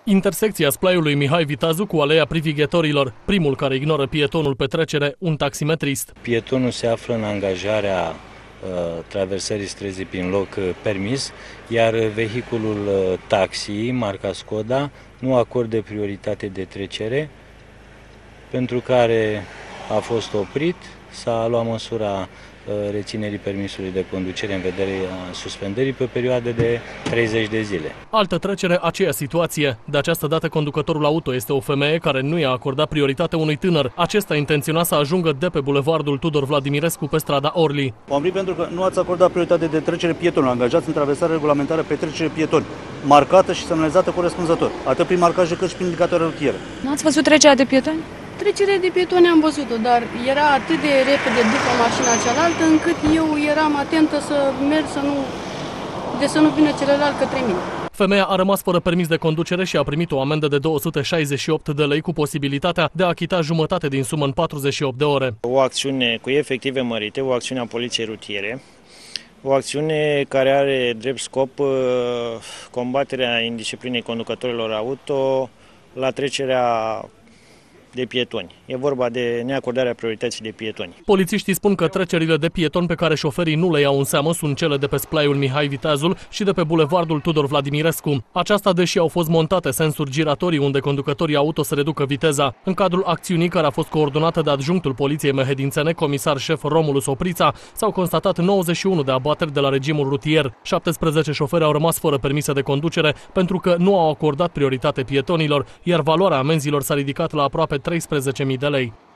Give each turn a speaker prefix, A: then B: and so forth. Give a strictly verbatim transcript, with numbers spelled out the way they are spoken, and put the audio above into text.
A: Intersecția Splaiului Mihai Viteazu cu aleea privighetorilor. Primul care ignoră pietonul pe trecere, un taximetrist.
B: Pietonul se află în angajarea uh, traversării străzii prin loc uh, permis, iar vehiculul uh, taxi, marca Skoda, nu acordă prioritate de trecere, pentru care a fost oprit, s-a luat măsura reținerii permisului de conducere în vederea suspendării pe o perioadă de treizeci de zile.
A: Altă trecere, aceea situație. De această dată conducătorul auto este o femeie care nu i-a acordat prioritate unui tânăr. Acesta intenționa să ajungă de pe bulevardul Tudor Vladimirescu pe strada Orly.
C: Am oprit pentru că nu ați acordat prioritate de trecere pietonului, angajați în traversare regulamentară pe trecere pietoni, marcată și semnalizată corespunzător, atât prin marcaje cât și prin indicatoare rutiere.
D: Nu ați văzut trecerea de pietoni?
E: Trecerea de pietoni am văzut-o, dar era atât de repede după mașina cealaltă, încât eu eram atentă să merg, să nu, de să nu vină celălalt către mine.
A: Femeia a rămas fără permis de conducere și a primit o amendă de două sute șaizeci și opt de lei cu posibilitatea de a achita jumătate din sumă în patruzeci și opt de ore.
F: O acțiune cu efective mărite, o acțiune a poliției rutiere, o acțiune care are drept scop combaterea indisciplinei conducătorilor auto la trecerea de pietoni. E vorba de neacordarea priorității de pietoni.
A: Polițiștii spun că trecerile de pieton pe care șoferii nu le iau în seamă sunt cele de pe Splaiul Mihai Viteazul și de pe bulevardul Tudor Vladimirescu. Aceasta deși au fost montate sensuri giratorii unde conducătorii auto să reducă viteza. În cadrul acțiunii, care a fost coordonată de adjunctul Poliției Mehedințene, comisar șef Romulus Oprița, s-au constatat nouăzeci și unu de abateri de la regimul rutier. șaptesprezece șoferi au rămas fără permise de conducere pentru că nu au acordat prioritate pietonilor, iar valoarea amenzilor s-a ridicat la aproape treisprezece mii de lei.